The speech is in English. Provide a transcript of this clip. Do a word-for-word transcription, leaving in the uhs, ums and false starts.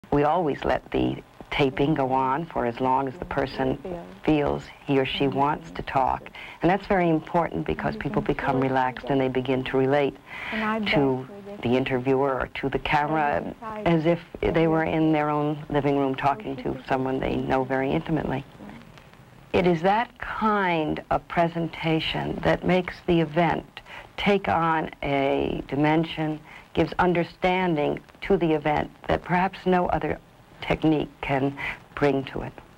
We always let the taping go on for as long as the person feels he or she wants to talk. And that's very important because people become relaxed and they begin to relate to the interviewer or to the camera as if they were in their own living room talking to someone they know very intimately. It is that kind of presentation that makes the event take on a dimension, gives understanding to the event that perhaps no other technique can bring to it.